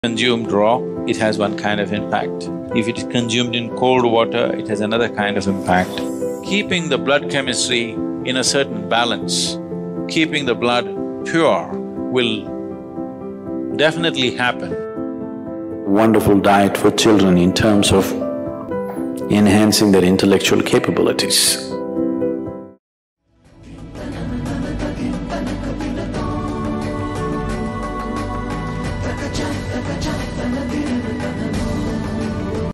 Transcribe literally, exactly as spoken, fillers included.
Consumed raw, it has one kind of impact. If it is consumed in cold water, it has another kind of impact. Keeping the blood chemistry in a certain balance, keeping the blood pure will definitely happen. Wonderful diet for children in terms of enhancing their intellectual capabilities.